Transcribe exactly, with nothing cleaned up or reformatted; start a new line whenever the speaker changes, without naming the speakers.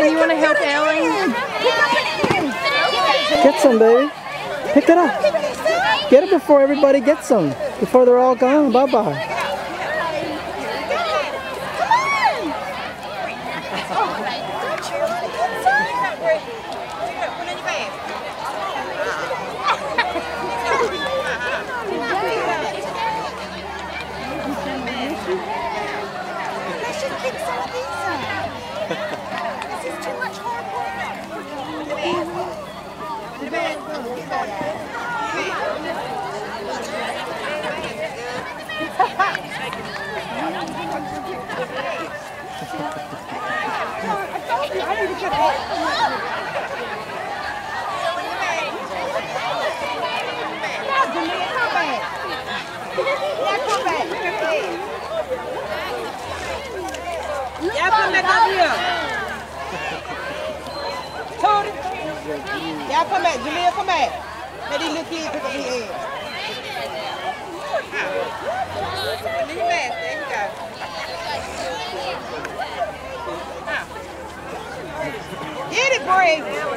Ellen, you want to help Ellen?
Get some, baby. Pick it up. Get it before everybody gets some. Before they're all gone. Bye-bye.
Y'all come back up here. Tony. Y'all come back. Jamil, come back. Let these little kids pick up his head. Leave him back. There you go. Get it, Bryce.